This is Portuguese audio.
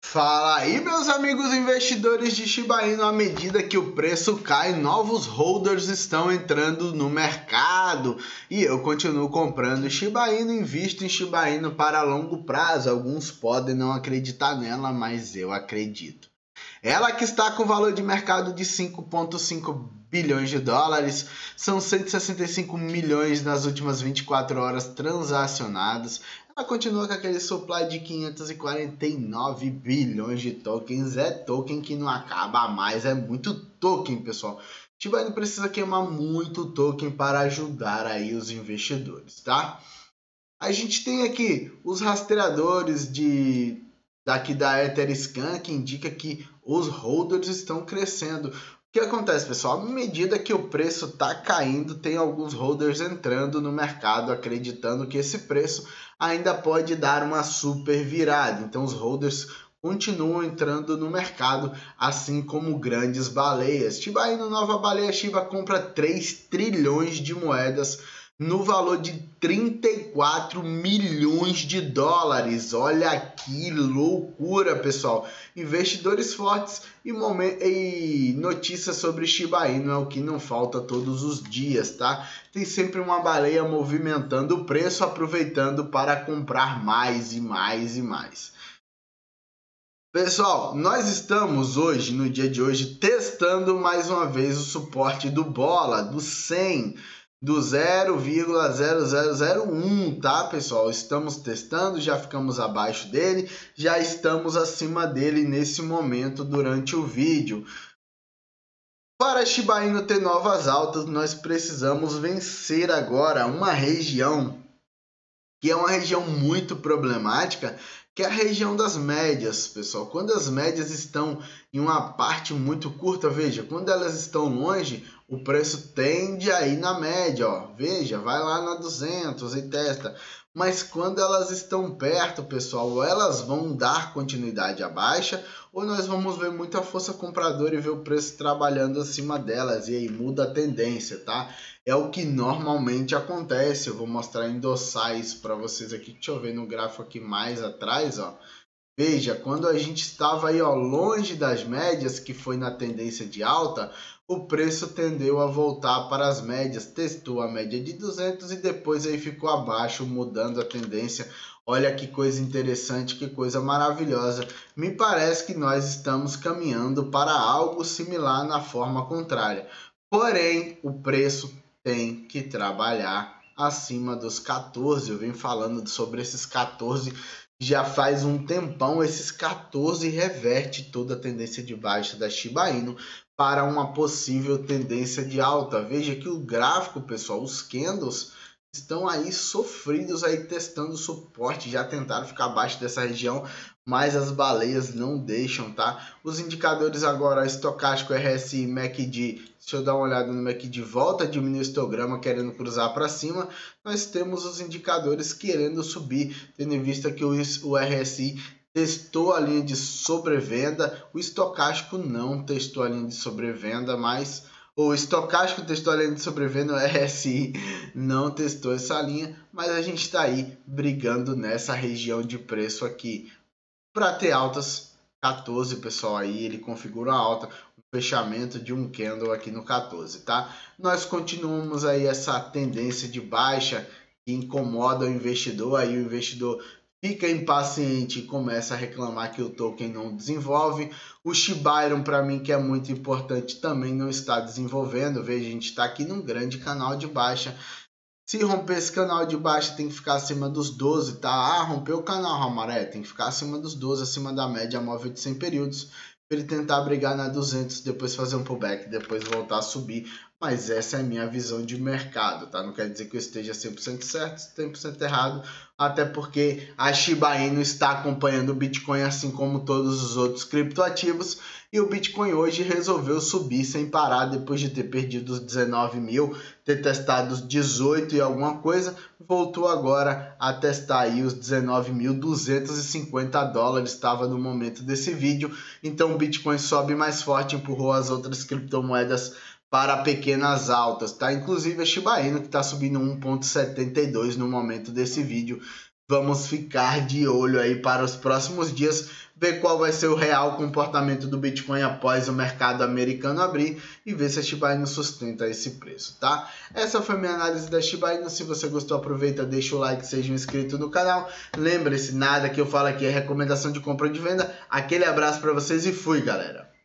Fala aí, meus amigos investidores de Shiba Inu. À medida que o preço cai, novos holders estão entrando no mercado e eu continuo comprando Shiba Inu, invisto em Shiba Inu para longo prazo. Alguns podem não acreditar nela, mas eu acredito. Ela que está com valor de mercado de 5,5 bilhões de dólares, são 165 milhões nas últimas 24 horas transacionadas. Ela continua com aquele supply de 549 bilhões de tokens. É token que não acaba mais, é muito token, pessoal. Shiba Inu precisa queimar muito token para ajudar aí os investidores, tá? A gente tem aqui os rastreadores daqui da Etherscan, que indica que os holders estão crescendo. O que acontece, pessoal? À medida que o preço está caindo, tem alguns holders entrando no mercado, acreditando que esse preço ainda pode dar uma super virada. Então os holders continuam entrando no mercado, assim como grandes baleias. Shiba Inu, nova baleia Shiba, compra 3 trilhões de moedas no valor de 34 milhões de dólares. Olha que loucura, pessoal. Investidores fortes e notícias sobre Shiba Inu é o que não falta todos os dias, tá? Tem sempre uma baleia movimentando o preço, aproveitando para comprar mais e mais e mais. Pessoal, nós estamos hoje, no dia de hoje, testando mais uma vez o suporte do Bola, do 100, do 0,0001, tá, pessoal? Estamos testando, já ficamos abaixo dele, já estamos acima dele nesse momento durante o vídeo. Para Shiba Inu ter novas altas, nós precisamos vencer agora uma região que é uma região muito problemática, que é a região das médias, pessoal. Quando as médias estão em uma parte muito curta, veja, quando elas estão longe, o preço tende a ir na média, ó. Veja, vai lá na 200 e testa. Mas quando elas estão perto, pessoal, ou elas vão dar continuidade à baixa, ou nós vamos ver muita força compradora e ver o preço trabalhando acima delas, e aí muda a tendência, tá? É o que normalmente acontece. Eu vou mostrar em dossais para vocês aqui. Deixa eu ver no gráfico aqui mais atrás, ó. Veja, quando a gente estava aí, ó, longe das médias, que foi na tendência de alta, o preço tendeu a voltar para as médias, testou a média de 200 e depois aí ficou abaixo, mudando a tendência. Olha que coisa interessante, que coisa maravilhosa. Me parece que nós estamos caminhando para algo similar na forma contrária. Porém, o preço tem que trabalhar acima dos 14. Eu venho falando sobre esses 14 já faz um tempão. Esses 14 reverte toda a tendência de baixa da Shiba Inu para uma possível tendência de alta. Veja que o gráfico, pessoal, os candles estão aí sofridos, aí testando suporte, já tentaram ficar abaixo dessa região, mas as baleias não deixam, tá? Os indicadores agora, estocástico, RSI, MACD, deixa eu dar uma olhada no MACD, volta a diminuir o histograma, querendo cruzar para cima. Nós temos os indicadores querendo subir, tendo em vista que o RSI testou a linha de sobrevenda, o estocástico não testou a linha de sobrevenda, mas o estocástico testou a linha de sobrevenda, o RSI não testou essa linha, mas a gente está aí brigando nessa região de preço aqui. Para ter altas, 14, pessoal, aí ele configura a alta, um fechamento de um candle aqui no 14, tá? Nós continuamos aí essa tendência de baixa que incomoda o investidor, aí o investidor fica impaciente e começa a reclamar que o token não desenvolve. O Shiba Inu, para mim, que é muito importante, também não está desenvolvendo. Veja, a gente está aqui num grande canal de baixa. Se romper esse canal de baixa, tem que ficar acima dos 12, tá? Ah, rompeu o canal, Ramaré, tem que ficar acima dos 12, acima da média móvel de 100 períodos. Para ele tentar brigar na 200, depois fazer um pullback, depois voltar a subir. Mas essa é a minha visão de mercado, tá? Não quer dizer que eu esteja 100% certo, 100% errado, até porque a Shiba Inu está acompanhando o Bitcoin, assim como todos os outros criptoativos, e o Bitcoin hoje resolveu subir sem parar, depois de ter perdido os 19 mil, ter testado os 18 e alguma coisa, voltou agora a testar aí os 19.250 dólares, estava no momento desse vídeo. Então o Bitcoin sobe mais forte, empurrou as outras criptomoedas para pequenas altas, tá? Inclusive a Shiba Inu, que está subindo 1,72 no momento desse vídeo. Vamos ficar de olho aí para os próximos dias, ver qual vai ser o real comportamento do Bitcoin após o mercado americano abrir e ver se a Shiba Inu sustenta esse preço, tá? Essa foi a minha análise da Shiba Inu. Se você gostou, aproveita, deixa o like, seja um inscrito no canal. Lembre-se, nada que eu falo aqui é recomendação de compra ou de venda. Aquele abraço para vocês e fui, galera!